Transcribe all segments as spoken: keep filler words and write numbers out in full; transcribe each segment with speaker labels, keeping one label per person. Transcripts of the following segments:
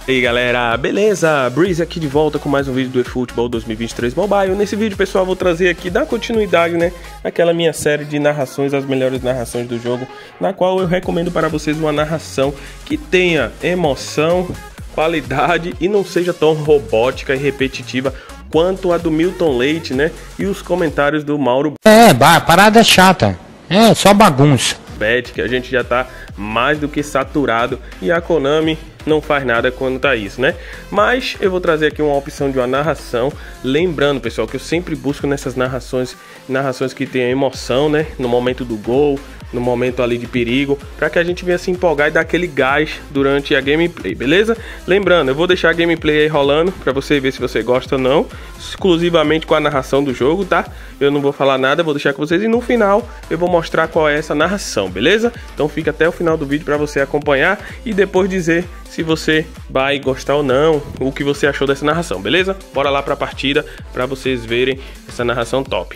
Speaker 1: E aí galera, beleza? Breeze aqui de volta com mais um vídeo do eFootball dois mil e vinte e três Mobile. Nesse vídeo, pessoal, vou trazer aqui, dar continuidade, né, naquela minha série de narrações, as melhores narrações do jogo, na qual eu recomendo para vocês uma narração que tenha emoção, qualidade e não seja tão robótica e repetitiva quanto a do Milton Leite, né, e os comentários do Mauro.
Speaker 2: É, a parada é chata, é só bagunça.
Speaker 1: Que a gente já tá mais do que saturado e a Konami não faz nada quando tá isso, né? Mas eu vou trazer aqui uma opção de uma narração, lembrando, pessoal, que eu sempre busco nessas narrações, narrações que tenham emoção, né? No momento do gol, no momento ali de perigo, para que a gente venha se empolgar e dar aquele gás durante a gameplay, beleza? Lembrando, eu vou deixar a gameplay aí rolando para você ver se você gosta ou não, exclusivamente com a narração do jogo, tá? Eu não vou falar nada, vou deixar com vocês e no final eu vou mostrar qual é essa narração, beleza? Então fica até o final do vídeo para você acompanhar e depois dizer se você vai gostar ou não, o que você achou dessa narração, beleza? Bora lá para a partida para vocês verem essa narração top.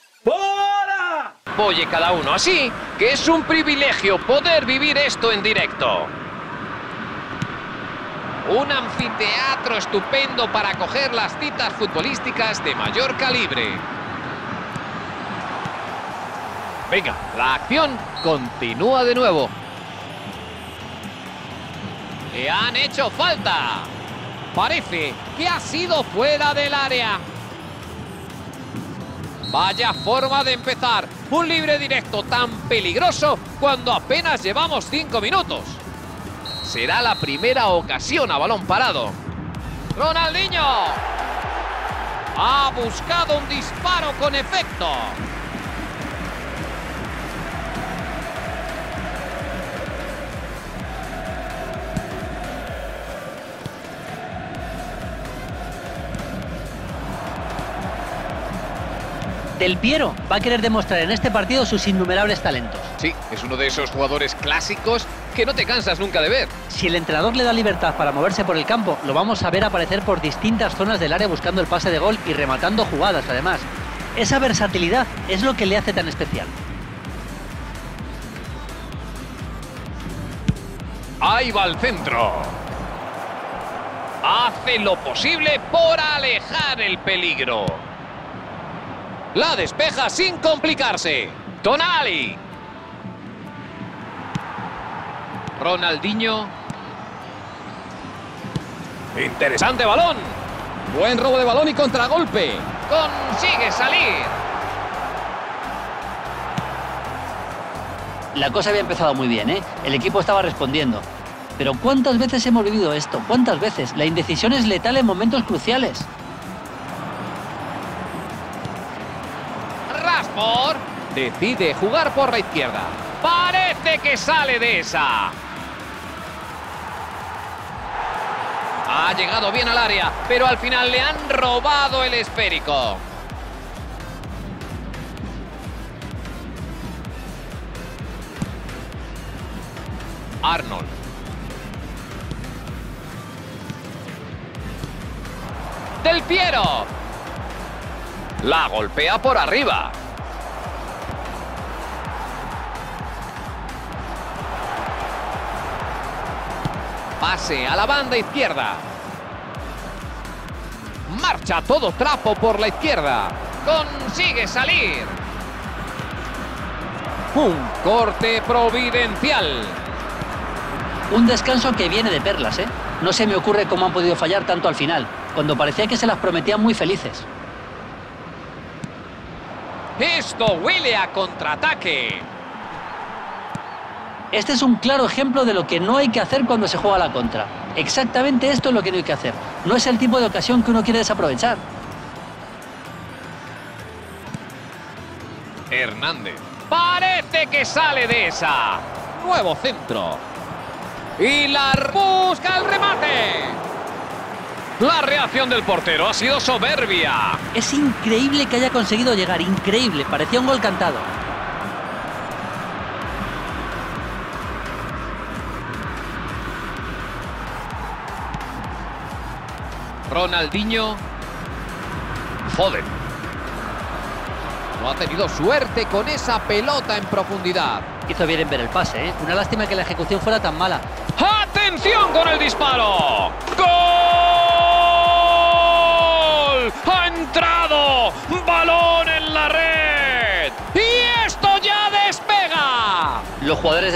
Speaker 3: Oye cada uno así, que es un privilegio poder vivir esto en directo. Un anfiteatro estupendo para acoger las citas futbolísticas de mayor calibre. Venga, la acción continúa de nuevo. Le han hecho falta. Parece que ha sido fuera del área. Vaya forma de empezar. Un libre directo tan peligroso cuando apenas llevamos cinco minutos. Será la primera ocasión a balón parado. ¡Ronaldinho! Ha buscado un disparo con efecto.
Speaker 4: Del Piero va a querer demostrar en este partido sus innumerables talentos.
Speaker 3: Sí, es uno de esos jugadores clásicos que no te cansas nunca de ver.
Speaker 4: Si el entrenador le da libertad para moverse por el campo, lo vamos a ver aparecer por distintas zonas del área buscando el pase de gol y rematando jugadas, además. Esa versatilidad es lo que le hace tan especial.
Speaker 3: Ahí va el centro. Hace lo posible por alejar el peligro. La despeja sin complicarse. Tonali. Ronaldinho. Interesante balón. Buen robo de balón y contragolpe. Consigue salir.
Speaker 4: La cosa había empezado muy bien, ¿eh? El equipo estaba respondiendo. Pero ¿cuántas veces hemos vivido esto? ¿Cuántas veces? La indecisión es letal en momentos cruciales.
Speaker 3: Rashford decide jugar por la izquierda. Parece que sale de esa. Ha llegado bien al área, pero al final le han robado el esférico. Arnold. Del Piero. La golpea por arriba. Pase a la banda izquierda. Marcha todo trapo por la izquierda. Consigue salir. Un corte providencial.
Speaker 4: Un descanso que viene de perlas, ¿eh? No se me ocurre cómo han podido fallar tanto al final, cuando parecía que se las prometían muy felices.
Speaker 3: Esto huele a contraataque.
Speaker 4: Este es un claro ejemplo de lo que no hay que hacer cuando se juega a la contra. Exactamente esto es lo que no hay que hacer. No es el tipo de ocasión que uno quiere desaprovechar.
Speaker 3: Hernández. Parece que sale de esa. Nuevo centro. Y la busca el remate. La reacción del portero ha sido soberbia.
Speaker 4: Es increíble que haya conseguido llegar. Increíble. Parecía un gol cantado.
Speaker 3: Ronaldinho. Foden. No ha tenido suerte con esa pelota en profundidad.
Speaker 4: Hizo bien en ver el pase, ¿eh? Una lástima que la ejecución fuera tan mala.
Speaker 3: ¡Atención con el disparo!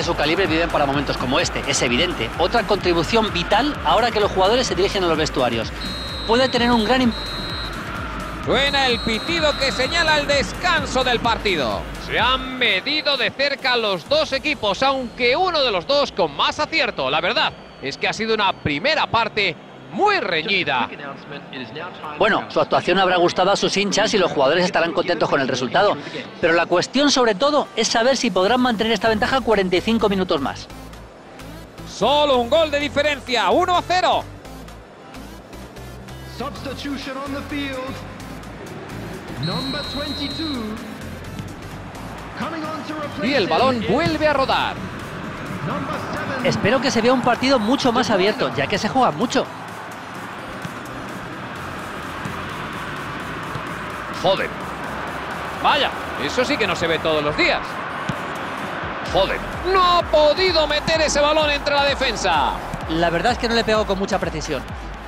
Speaker 4: de su calibre viven para momentos como este, es evidente. Otra contribución vital ahora que los jugadores se dirigen a los vestuarios. Puede tener un gran impacto.
Speaker 3: Suena el pitido que señala el descanso del partido. Se han medido de cerca los dos equipos, aunque uno de los dos con más acierto. La verdad es que ha sido una primera parte muy reñida.
Speaker 4: Bueno, su actuación habrá gustado a sus hinchas y los jugadores estarán contentos con el resultado. Pero la cuestión sobre todo es saber si podrán mantener esta ventaja cuarenta y cinco minutos más.
Speaker 3: Solo un gol de diferencia, uno a cero.
Speaker 5: Substitution on the field. Number twenty-two. Coming on to replace
Speaker 3: Y el balón vuelve a rodar.
Speaker 5: Number seven.
Speaker 4: Espero que se vea un partido mucho más abierto, ya que se juega mucho.
Speaker 3: Foden. Vaya, eso sí que no se ve todos los días. Foden. No ha podido meter ese balón entre la defensa.
Speaker 4: La verdad es que no le pegó con mucha precisión.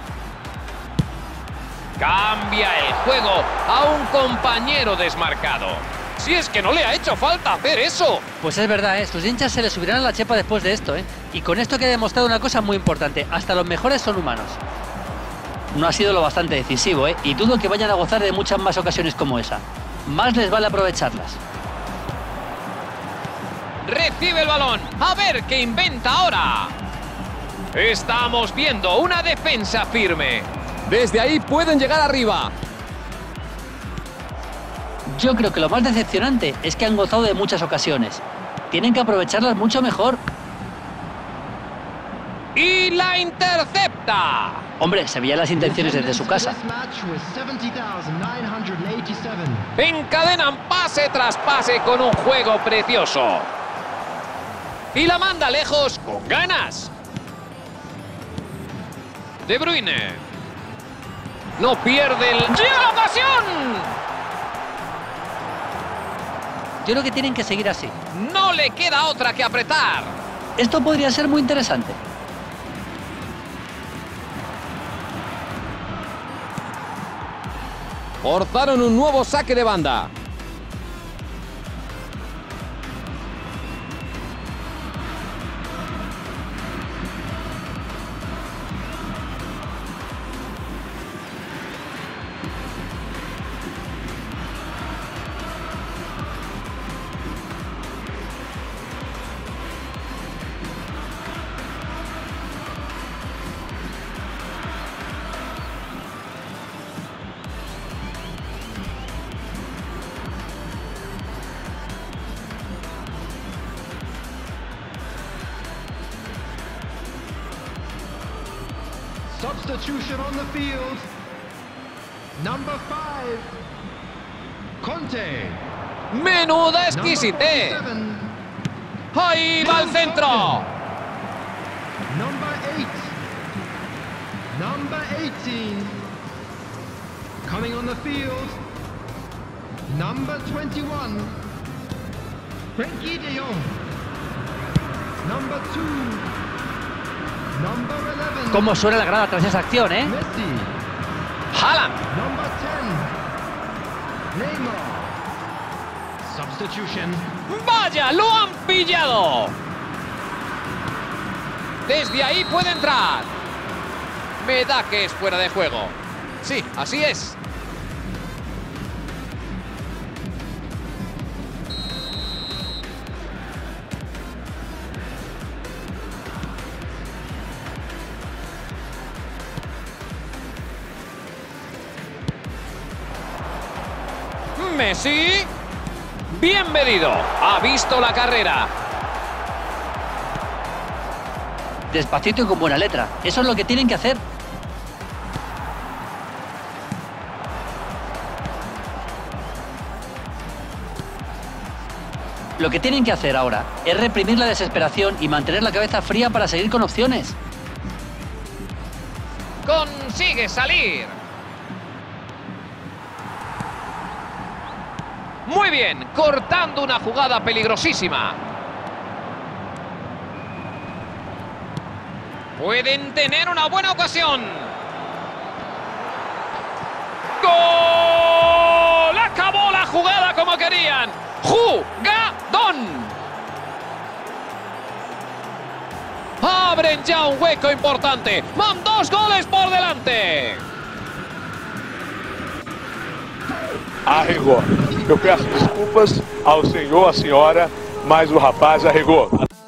Speaker 3: Cambia el juego a un compañero desmarcado. Si es que no le ha hecho falta hacer eso.
Speaker 4: Pues es verdad, ¿eh? Sus hinchas se le subirán a la chepa después de esto, ¿eh? Y con esto que ha demostrado una cosa muy importante. Hasta los mejores son humanos. No ha sido lo bastante decisivo, ¿eh? Y dudo que vayan a gozar de muchas más ocasiones como esa. Más les vale aprovecharlas.
Speaker 3: Recibe el balón. A ver qué inventa ahora. Estamos viendo una defensa firme. Desde ahí pueden llegar arriba.
Speaker 4: Yo creo que lo más decepcionante es que han gozado de muchas ocasiones. Tienen que aprovecharlas mucho mejor.
Speaker 3: Y la intercepta.
Speaker 4: Hombre, se veían las intenciones desde su casa.
Speaker 3: Encadenan pase tras pase con un juego precioso. Y la manda lejos con ganas. De Bruyne. No pierde el... ¡Llega la ocasión!
Speaker 4: Yo creo que tienen que seguir así.
Speaker 3: No le queda otra que apretar.
Speaker 4: Esto podría ser muy interesante.
Speaker 3: Forzaron un nuevo saque de banda.
Speaker 5: Substitution on the field. Number five. Conte.
Speaker 3: Menuda exquisitez. Ahí va el centro.
Speaker 5: Number eight. Number eighteen. Coming on the field. Number twenty-one. Frenkie de Jong. Number two. Number eleven.
Speaker 4: Cómo suena la grada tras esa acción, ¿eh?
Speaker 5: Messi.
Speaker 3: Haaland.
Speaker 5: Number ten. Neymar. Substitution.
Speaker 3: ¡Vaya! ¡Lo han pillado! Desde ahí puede entrar. Me da que es fuera de juego. Sí, así es. Messi. Bien medido. Ha visto la carrera.
Speaker 4: Despacito y con buena letra. Eso es lo que tienen que hacer. Lo que tienen que hacer ahora es reprimir la desesperación y mantener la cabeza fría para seguir con opciones.
Speaker 3: Consigue salir. Muy bien, cortando una jugada peligrosísima. Pueden tener una buena ocasión. ¡Gol! Acabó la jugada como querían. ¡Jugadón! abren ya un hueco importante. Van dos goles por delante.
Speaker 6: Arregou. Eu peço desculpas ao senhor, à senhora, mas o rapaz arregou.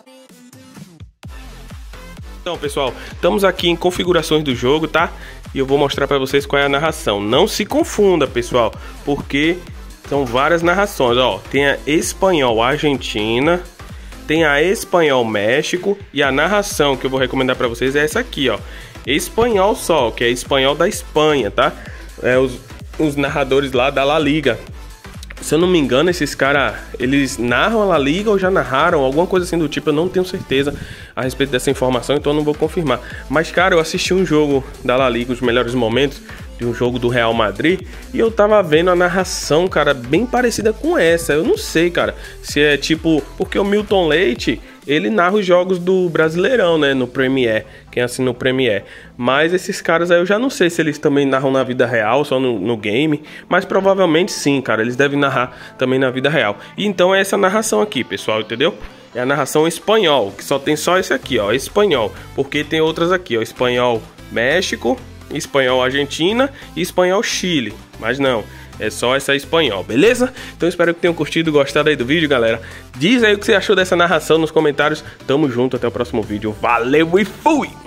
Speaker 1: Então, pessoal, estamos aqui em configurações do jogo, tá? E eu vou mostrar para vocês qual é a narração. Não se confunda, pessoal, porque são várias narrações. Ó, tem a espanhol Argentina, tem a espanhol México e a narração que eu vou recomendar para vocês é essa aqui, ó. Espanhol só, que é espanhol da Espanha, tá? É os, os narradores lá da La Liga. Se eu não me engano, esses caras, eles narram a La Liga ou já narraram, alguma coisa assim do tipo, eu não tenho certeza a respeito dessa informação, então eu não vou confirmar. Mas, cara, eu assisti um jogo da La Liga, os melhores momentos de um jogo do Real Madrid, e eu tava vendo a narração, cara, bem parecida com essa. Eu não sei, cara, se é tipo... Porque o Milton Leite, ele narra os jogos do Brasileirão, né, no Premier, quem assina o Premier. Mas esses caras aí eu já não sei se eles também narram na vida real, só no, no game, mas provavelmente sim, cara, eles devem narrar também na vida real. E então é essa narração aqui, pessoal, entendeu? É a narração espanhol, que só tem só esse aqui, ó, espanhol, porque tem outras aqui, ó, espanhol México, espanhol Argentina e espanhol Chile, mas não, é só essa espanhol, beleza? Então espero que tenham curtido, gostado aí do vídeo, galera. Diz aí o que você achou dessa narração nos comentários. Tamo junto, até o próximo vídeo. Valeu e fui!